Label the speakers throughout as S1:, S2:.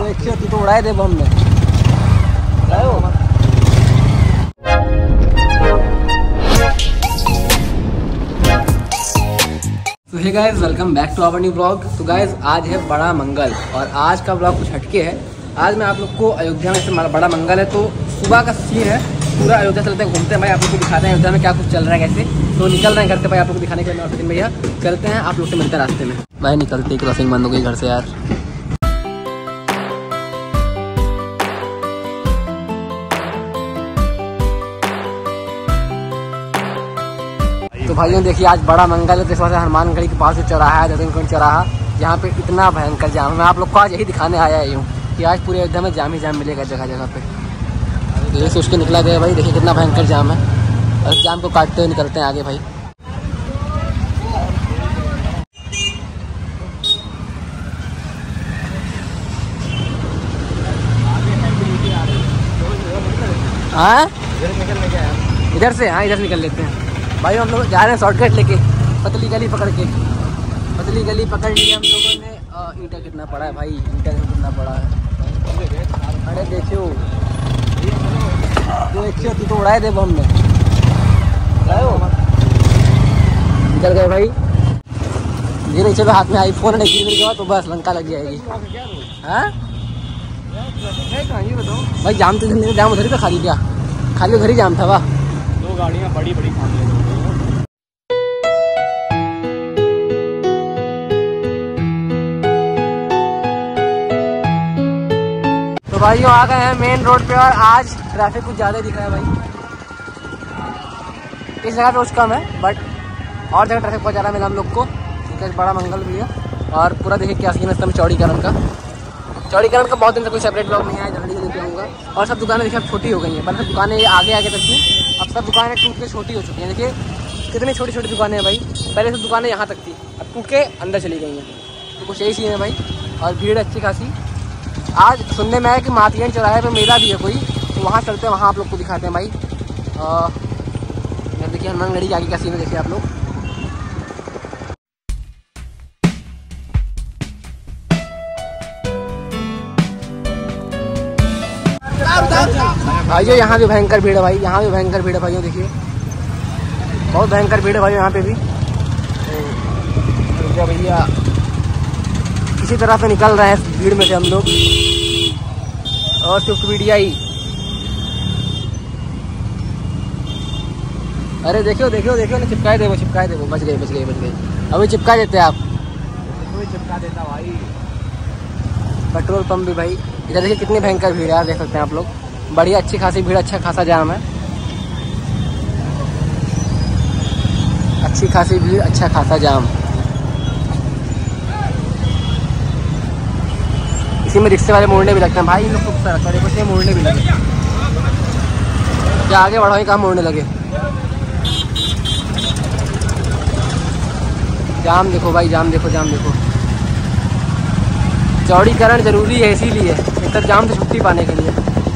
S1: तू तो उड़ाए दे बम में। तो hey guys, welcome back to our new blog. तो गाइस, आज है बड़ा मंगल और आज का ब्लॉग कुछ हटके है। आज मैं आप लोग को अयोध्या में से बड़ा मंगल है तो सुबह का सीन है। पूरा अयोध्या चलते हैं, घूमते हैं भाई, आप लोग को दिखाते हैं अयोध्या में क्या कुछ चल रहा है कैसे। तो निकल रहे हैं घर से भाई, आप लोग को दिखाने के लिए। और भैया चलते हैं, आप लोग से मिलते हैं रास्ते में। भाई निकलते क्रॉसिंग बंद हो गई घर से यार। तो भाइयों देखिए, आज बड़ा मंगल है। तो इस वजह से हनुमानगढ़ी के पास जो चौराहा है, दर्शन चौराहा, यहाँ पे इतना भयंकर जाम है। मैं आप लोग को आज यही दिखाने आया हूँ कि आज पूरे अयोध्या में जाम ही जाम मिलेगा जगह जगह पे। यही सोच के निकला गया भाई, देखिए कितना भयंकर जाम है। और इस जाम को काटते हुए निकलते हैं आगे भाई। हाँ इधर से, हाँ इधर निकल लेते हैं भाई। हम लोग जा रहे हैं शॉर्टकट लेके, पतली गली पकड़ के। पतली गली पकड़ ली हम लोगों ने। ईंटा कितना पड़ा है भाई, ईंटा कितना पड़ा है। अरे देखियो, तू तो उड़ाए दे बम में। निकल गए भाई। ये नहीं चलो, हाथ में आईफोन है गिर तो बस लंका लग जाएगी। हाँ भाई, जाम तो जाम उधर ही था खाली, क्या खाली उधर ही जाम था वाह।
S2: दो गाड़ियाँ बड़ी बड़ी खाली है।
S1: तो भाइयों आ गए हैं मेन रोड पे और आज ट्रैफिक कुछ ज़्यादा दिख रहा है भाई। इस जगह पे कुछ कम है बट और जगह ट्रैफिक बहुत ज़्यादा मिला हम लोग को, क्योंकि बड़ा मंगल भी है। और पूरा देखिए क्या सीन है चौड़ीकरण का। चौड़ीकरण का बहुत दिन तक कोई सेपरेट ब्लॉग नहीं आया, जल्दी लेके आऊँगा। और सब दुकानें देखिए अब छोटी हो गई हैं, मतलब दुकानें आगे आगे तक थी, अब सब दुकानें टूट के छोटी हो चुकी हैं। देखिए कितनी छोटी छोटी दुकानें हैं भाई। पहले सब दुकानें यहाँ तक थी, अब टूट के अंदर चली गई हैं। तो कुछ यही सीन है भाई। और भीड़ अच्छी खासी। आज सुनने में आया कि मातियन चौराहे पे मेला भी है कोई, तो वहाँ चलते हैं, वहाँ आप लोग को दिखाते हैं भाई। देखिए हनुमानगढ़ी आगे का सीन है, देखिए आप लोग। भाइयों यहाँ भी भयंकर भीड़ है भाई, यहाँ भी भयंकर भीड़ है भाइयों। देखिए बहुत भयंकर भीड़ है भाई यहाँ पे भी। भैया इसी तरह से निकल रहे हैं भीड़ में से हम लोग। और स्विफ्ट वीडियाई, अरे देखो देखो देखो ना, चिपकाए दे वो, चिपकाए दे वो। बच गए बच गए बच गए। अभी चिपका देते हैं आप,
S2: कोई चिपका देता भाई।
S1: पेट्रोल पंप भी भाई। इधर देखिए कितनी भयंकर भीड़ है, देख सकते हैं आप लोग। बढ़िया अच्छी खासी भीड़, अच्छा खासा जाम है। अच्छी खासी भीड़, अच्छा खासा जाम। इसी में रिक्शे वाले मोड़ने भी लगते हैं भाई। इन लोग कुछ मोड़ने भी लगे, क्या आगे बढ़ाओ कहाँ मोड़ने लगे। जाम देखो भाई, जाम देखो, जाम देखो। चौड़ीकरण जरूरी है इसीलिए, इतना जाम से छुट्टी पाने के लिए।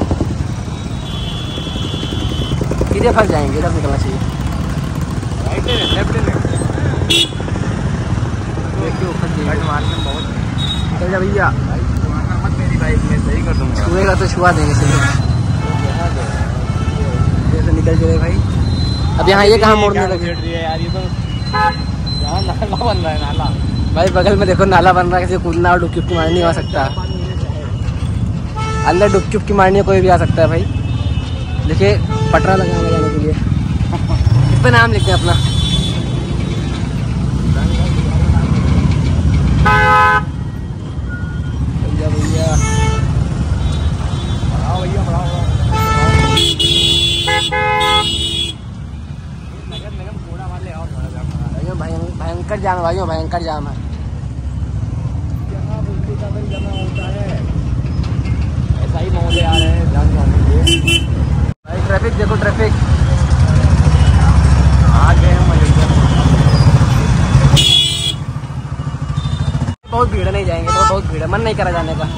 S1: सीधे फंस जाएंगे, इधर निकलना चाहिए। देखियो चल जा भैया,
S2: सही कर दूंगा।
S1: छुएगा तो छुआ देंगे सही। जैसे निकल चले भाई। अब यहाँ ये कहाँ मोड़ने लगे
S2: यार, ये तो यहाँ नाला बन रहा है। नाला
S1: भाई बगल में देखो, नाला बन रहा है। किसी कूदना और डुबकी मारनी नहीं आ सकता, अंदर डुबकी मारनी कोई भी आ सकता है भाई। देखिए पटरा लगाने जाने के लिए इस पर नाम लिखते हैं अपना। भैया भयंकर जाम है भाइयों, भयंकर जाम है।
S2: ऐसा ही मौजे आ रहे हैं जाम
S1: भाई। ट्रैफिक देखो, ट्रैफिक
S2: आ गए हम अयोध्या।
S1: बहुत भीड़ है, नहीं जाएंगे तो बहुत भीड़ है, मन नहीं करा जाने का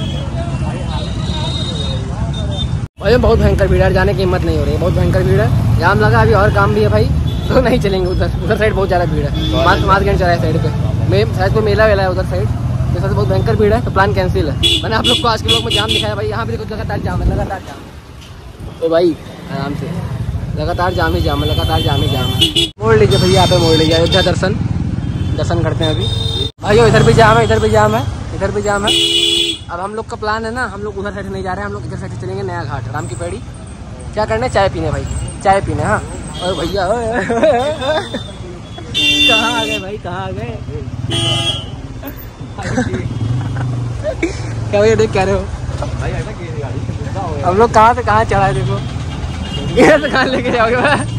S1: भाई। बहुत भयंकर भीड़ है, जाने की हिम्मत नहीं हो रही है, बहुत भयंकर भीड़ है। जाम लगा, अभी और काम भी है भाई, तो नहीं चलेंगे उधर। उधर साइड बहुत ज़्यादा भीड़ है, मार्केट चौराहे साइड पे। शायद कोई मेला वेला है उधर साइड, जैसा बहुत भयंकर भीड़ है तो प्लान कैंसिल है। मैंने आप लोग को आज के लोग में जाम दिखाया भाई, यहाँ पे देखो लगातार जाम है, लगातार जाम। तो भाई आराम से लगातार जाम ही जाम है, लगातार जाम ही जाम है। मोड़ लीजिए भैया, यहाँ पे मोड़ लीजिए, अयोध्या दर्शन करते हैं अभी। भाई इधर भी जाम है, इधर भी जाम है, इधर भी जाम है। अब हम लोग का प्लान है ना, हम लोग उधर साइड नहीं जा रहे हैं, हम लोग इधर साइड चलेंगे नया घाट राम की पेड़ी। क्या करना है, चाय पीने भाई, चाय पीने। हाँ और भैया कहाँ आ गए भाई, कहाँ आ गए? क्या भैया देख क्या रहे हो? हम लोग कहाँ से कहाँ चढ़ा है देखो, इधर से कहाँ लेके जाओगे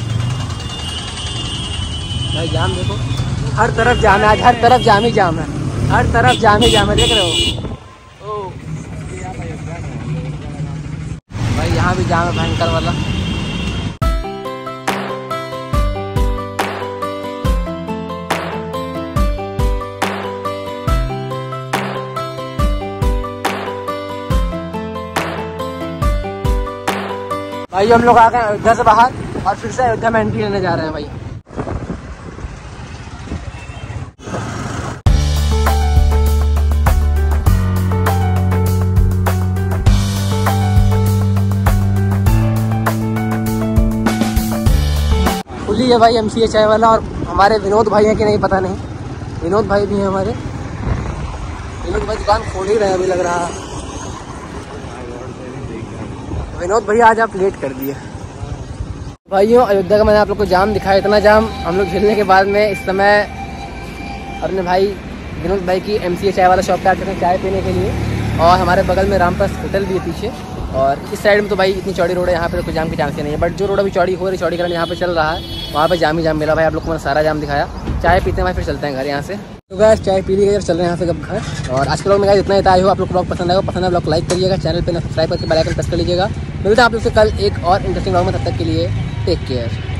S1: भाई? जाम देखो, हर तरफ जाम है आज, हर तरफ जाम ही जाम है, हर तरफ जाम ही जाम है, देख रहे हो? ओ भाई यहाँ भी जाम है भयंकर वाला। भाई हम लोग आ गए अयोध्या से बाहर और फिर से अयोध्या में एंट्री लेने जा रहे हैं भाई। खुली है भाई MCA चाय वाला, और हमारे विनोद भाई हैं कि नहीं पता नहीं, विनोद भाई भी हैं हमारे। विनोद भाई दुकान खोल ही रहे हैं अभी लग रहा है। विनोद भैया आज आप लेट कर दिए। भाइयों अयोध्या का मैंने आप लोग को जाम दिखाया, इतना जाम हम लोग झेलने के बाद में इस समय अपने भाई विनोद भाई की MCA चाय वाला शॉप पे आ चुके हैं चाय पीने के लिए। और हमारे बगल में रामप्रस होटल भी है पीछे, और इस साइड में तो भाई इतनी चौड़ी रोड है, यहाँ पे तो कोई जाम की चांस नहीं है। बट जो रोड अभी चौड़ी हो रही, चौड़ीकरण यहाँ पे चल रहा है, वहाँ पे जाम ही जाम मिला भाई। आप लोग को मैंने सारा जाम दिखाया। चाय पीते हैं भाई, फिर चलते हैं घर यहाँ से। तो गाइस चाय पी लीजिए, चल रहे हैं यहाँ से कब घर। और आज के ब्लॉग में गाइस इतना ही था। आई हो आप लोग को ब्लॉग पसंद आएगा, पसंद है ब्लॉग लाइक करिएगा, चैनल पे सब्सक्राइब करके बेल आइकन प्रेस कर लीजिएगा। मिलते हैं आप लोग से कल एक और इंटरेस्टिंग ब्लॉग में, तब तक के लिए टेक केयर।